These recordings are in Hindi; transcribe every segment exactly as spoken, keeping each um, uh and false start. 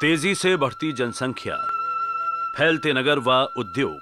तेजी से बढ़ती जनसंख्या, फैलते नगर व उद्योग,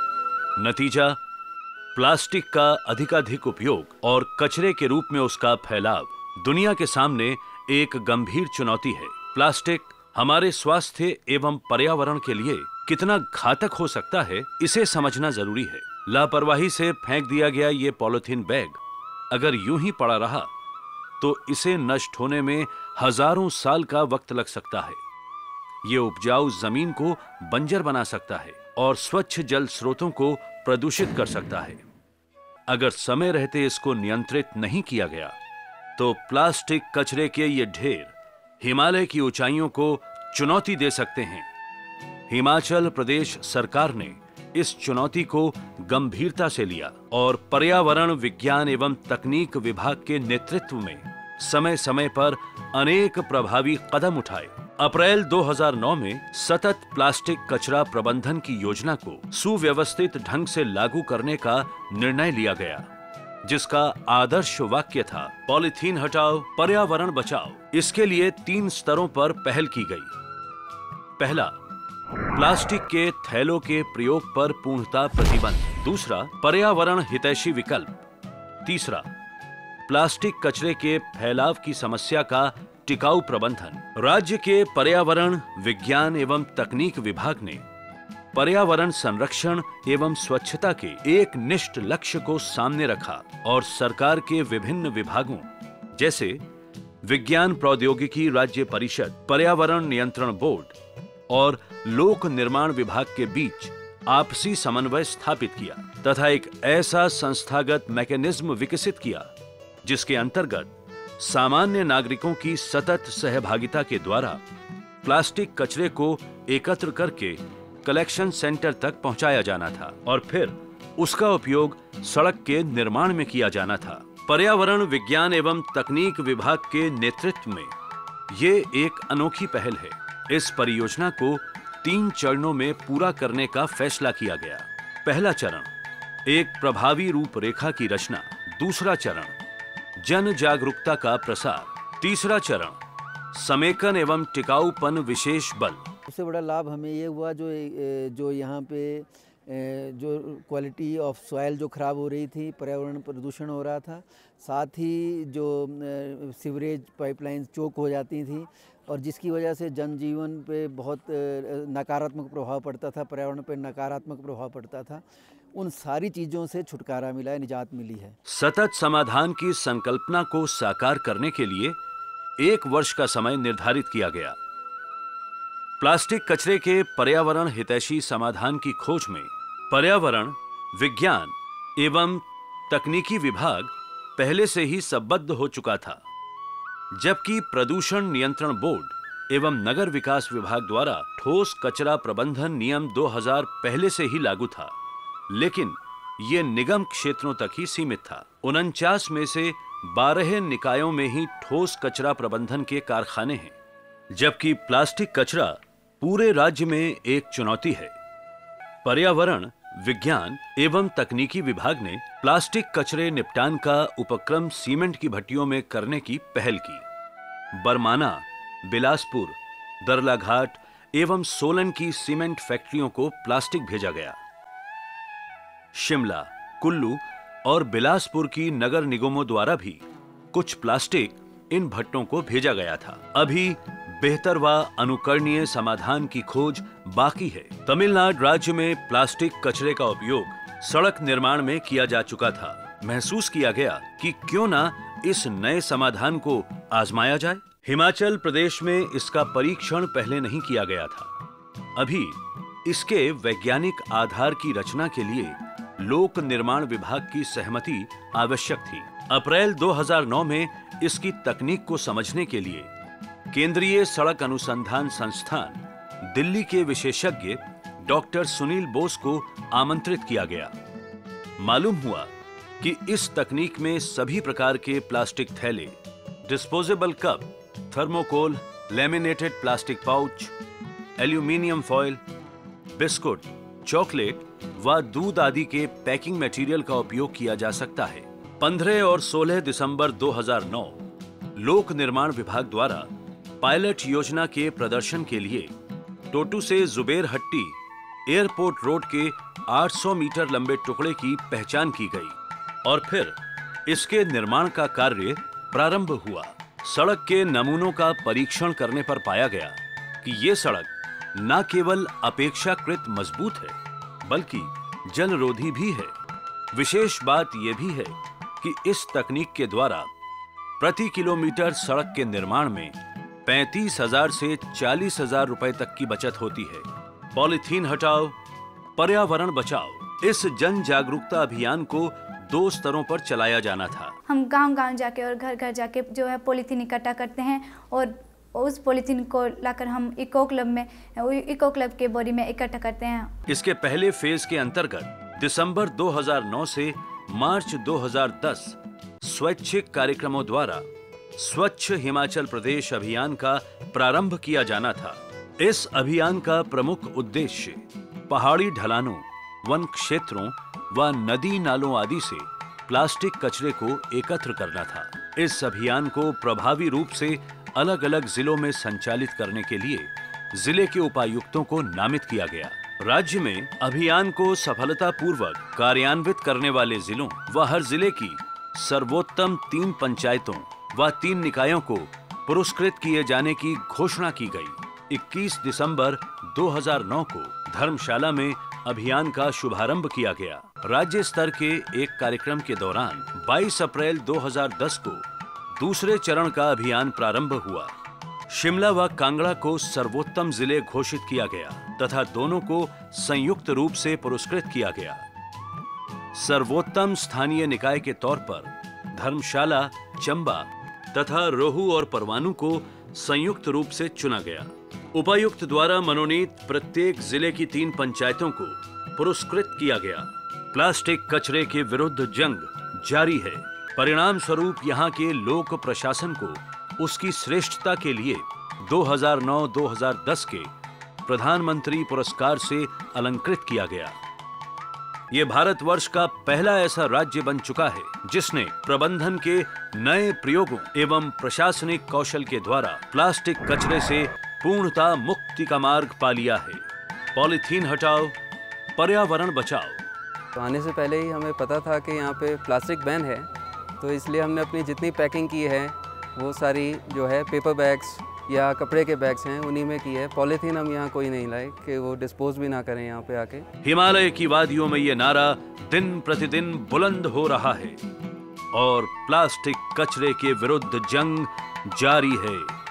नतीजा प्लास्टिक का अधिकाधिक उपयोग और कचरे के रूप में उसका फैलाव दुनिया के सामने एक गंभीर चुनौती है। प्लास्टिक हमारे स्वास्थ्य एवं पर्यावरण के लिए कितना घातक हो सकता है, इसे समझना जरूरी है। लापरवाही से फेंक दिया गया ये पॉलिथीन बैग अगर यूं ही पड़ा रहा तो इसे नष्ट होने में हजारों साल का वक्त लग सकता है। ये उपजाऊ जमीन को बंजर बना सकता है और स्वच्छ जल स्रोतों को प्रदूषित कर सकता है। अगर समय रहते इसको नियंत्रित नहीं किया गया तो प्लास्टिक कचरे के ये ढेर हिमालय की ऊंचाइयों को चुनौती दे सकते हैं। हिमाचल प्रदेश सरकार ने इस चुनौती को गंभीरता से लिया और पर्यावरण विज्ञान एवं तकनीक विभाग के नेतृत्व में समय समय पर अनेक प्रभावी कदम उठाए। अप्रैल दो हज़ार नौ में सतत प्लास्टिक कचरा प्रबंधन की योजना को सुव्यवस्थित ढंग से लागू करने का निर्णय लिया गया, जिसका आदर्श वाक्य था पॉलीथीन हटाओ, पर्यावरण बचाओ। इसके लिए तीन स्तरों पर पहल की गई। पहला, प्लास्टिक के थैलों के प्रयोग पर पूर्णतः प्रतिबंध। दूसरा, पर्यावरण हितैषी विकल्प। तीसरा, प्लास्टिक कचरे के फैलाव की समस्या का टिकाऊ प्रबंधन। राज्य के पर्यावरण विज्ञान एवं तकनीक विभाग ने पर्यावरण संरक्षण एवं स्वच्छता के एक निष्ठ लक्ष्य को सामने रखा और सरकार के विभिन्न विभागों जैसे विज्ञान प्रौद्योगिकी राज्य परिषद, पर्यावरण नियंत्रण बोर्ड और लोक निर्माण विभाग के बीच आपसी समन्वय स्थापित किया तथा एक ऐसा संस्थागत मैकेनिज्म विकसित किया जिसके अंतर्गत सामान्य नागरिकों की सतत सहभागिता के द्वारा प्लास्टिक कचरे को एकत्र करके कलेक्शन सेंटर तक पहुंचाया जाना था और फिर उसका उपयोग सड़क के निर्माण में किया जाना था। पर्यावरण विज्ञान एवं तकनीक विभाग के नेतृत्व में ये एक अनोखी पहल है। इस परियोजना को तीन चरणों में पूरा करने का फैसला किया गया। पहला चरण, एक प्रभावी रूपरेखा की रचना। दूसरा चरण, जन जागरूकता का प्रसार। तीसरा चरण, समेकन एवं टिकाऊपन विशेष बल। सबसे बड़ा लाभ हमें ये हुआ जो जो यहाँ पे जो क्वालिटी ऑफ सॉइल जो खराब हो रही थी, पर्यावरण प्रदूषण हो रहा था, साथ ही जो सीवरेज पाइपलाइन चोक हो जाती थी और जिसकी वजह से जनजीवन पे बहुत नकारात्मक प्रभाव पड़ता था, पर्यावरण पे नकारात्मक प्रभाव पड़ता था, उन सारी चीज़ों से छुटकारा मिला है, निजात मिली है। सतत समाधान की संकल्पना को साकार करने के लिए एक वर्ष का समय निर्धारित किया गया। प्लास्टिक कचरे के पर्यावरण हितैषी समाधान की खोज में पर्यावरण विज्ञान एवं तकनीकी विभाग पहले से ही संबद्ध हो चुका था, जबकि प्रदूषण नियंत्रण बोर्ड एवं नगर विकास विभाग द्वारा ठोस कचरा प्रबंधन नियम दो हज़ार पहले से ही लागू था, लेकिन ये निगम क्षेत्रों तक ही सीमित था। उनचास में से बारह निकायों में ही ठोस कचरा प्रबंधन के कारखाने हैं, जबकि प्लास्टिक कचरा पूरे राज्य में एक चुनौती है। पर्यावरण विज्ञान एवं तकनीकी विभाग ने प्लास्टिक कचरे निपटान का उपक्रम सीमेंट की भट्टियों में करने की पहल की। बरमाना, बिलासपुर, दरलाघाट एवं सोलन की सीमेंट फैक्ट्रियों को प्लास्टिक भेजा गया। शिमला, कुल्लू और बिलासपुर की नगर निगमों द्वारा भी कुछ प्लास्टिक इन भट्टों को भेजा गया था। अभी बेहतर व अनुकरणीय समाधान की खोज बाकी है। तमिलनाडु राज्य में प्लास्टिक कचरे का उपयोग सड़क निर्माण में किया जा चुका था। महसूस किया गया कि क्यों ना इस नए समाधान को आजमाया जाए। हिमाचल प्रदेश में इसका परीक्षण पहले नहीं किया गया था। अभी इसके वैज्ञानिक आधार की रचना के लिए लोक निर्माण विभाग की सहमति आवश्यक थी। अप्रैल दो हज़ार नौ में इसकी तकनीक को समझने के लिए केंद्रीय सड़क अनुसंधान संस्थान दिल्ली के विशेषज्ञ डॉक्टर सुनील बोस को आमंत्रित किया गया। मालूम हुआ कि इस तकनीक में सभी प्रकार के प्लास्टिक थैले, disposable cup, thermocol, laminated plastic pouch, aluminium foil, biscuit, chocolate व दूध आदि के पैकिंग मटेरियल का उपयोग किया जा सकता है। पंद्रह और सोलह दिसंबर दो हज़ार नौ लोक निर्माण विभाग द्वारा पायलट योजना के प्रदर्शन के लिए टोटू से जुबेर हट्टी एयरपोर्ट रोड के आठ सौ मीटर लंबे टुकड़े की पहचान की गई और फिर इसके निर्माण का कार्य प्रारंभ हुआ। सड़क के नमूनों का परीक्षण करने पर पाया गया कि ये सड़क न केवल अपेक्षाकृत मजबूत है बल्कि जलरोधी भी है। विशेष बात यह भी है कि इस तकनीक के द्वारा प्रति किलोमीटर सड़क के निर्माण में पैंतीस हजार से चालीस हजार रुपए तक की बचत होती है। पॉलीथीन हटाओ, पर्यावरण बचाओ, इस जन जागरूकता अभियान को दो स्तरों पर चलाया जाना था। हम गांव-गांव जाके और घर-घर जाके जो है पॉलीथीन इकट्ठा करते हैं और उस पॉलीथीन को लाकर हम इको क्लब में इको क्लब के बोरी में इकट्ठा करते हैं। इसके पहले फेज के अंतर्गत दिसंबर दो हज़ार नौ से मार्च दो हज़ार दस स्वैच्छिक कार्यक्रमों द्वारा स्वच्छ हिमाचल प्रदेश अभियान का प्रारंभ किया जाना था। इस अभियान का प्रमुख उद्देश्य पहाड़ी ढलानों, वन क्षेत्रों व नदी नालों आदि से प्लास्टिक कचरे को एकत्र करना था। इस अभियान को प्रभावी रूप से अलग अलग जिलों में संचालित करने के लिए जिले के उपायुक्तों को नामित किया गया। राज्य में अभियान को सफलतापूर्वक कार्यान्वित करने वाले जिलों व हर जिले की सर्वोत्तम तीन पंचायतों व तीन निकायों को पुरस्कृत किए जाने की घोषणा की गई। इक्कीस दिसंबर दो हज़ार नौ को धर्मशाला में अभियान का शुभारंभ किया गया। राज्य स्तर के एक कार्यक्रम के दौरान बाईस अप्रैल दो हज़ार दस को दूसरे चरण का अभियान प्रारंभ हुआ। शिमला व कांगड़ा को सर्वोत्तम जिले घोषित किया गया तथा दोनों को संयुक्त रूप से पुरस्कृत किया गया। सर्वोत्तम स्थानीय निकाय के तौर पर धर्मशाला, चंबा तथा रोहू और परवाणु को संयुक्त रूप से चुना गया। उपायुक्त द्वारा मनोनीत प्रत्येक जिले की तीन पंचायतों को पुरस्कृत किया गया। प्लास्टिक कचरे के विरुद्ध जंग जारी है। परिणाम स्वरूप यहाँ के लोक प्रशासन को उसकी श्रेष्ठता के लिए दो हज़ार नौ दो हज़ार दस के प्रधानमंत्री पुरस्कार से अलंकृत किया गया। ये भारतवर्ष का पहला ऐसा राज्य बन चुका है जिसने प्रबंधन के नए प्रयोगों एवं प्रशासनिक कौशल के द्वारा प्लास्टिक कचरे से पूर्णतः मुक्ति का मार्ग पा लिया है। पॉलीथीन हटाओ, पर्यावरण बचाओ। तो आने से पहले ही हमें पता था कि यहाँ पे प्लास्टिक बैन है, तो इसलिए हमने अपनी जितनी पैकिंग की है वो सारी जो है पेपर बैग्स या कपड़े के बैग्स हैं उन्हीं में की है। पॉलीथीन हम यहाँ कोई नहीं लाए कि वो डिस्पोज भी ना करें यहाँ पे आके। हिमालय की वादियों में ये नारा दिन प्रतिदिन बुलंद हो रहा है और प्लास्टिक कचरे के विरुद्ध जंग जारी है।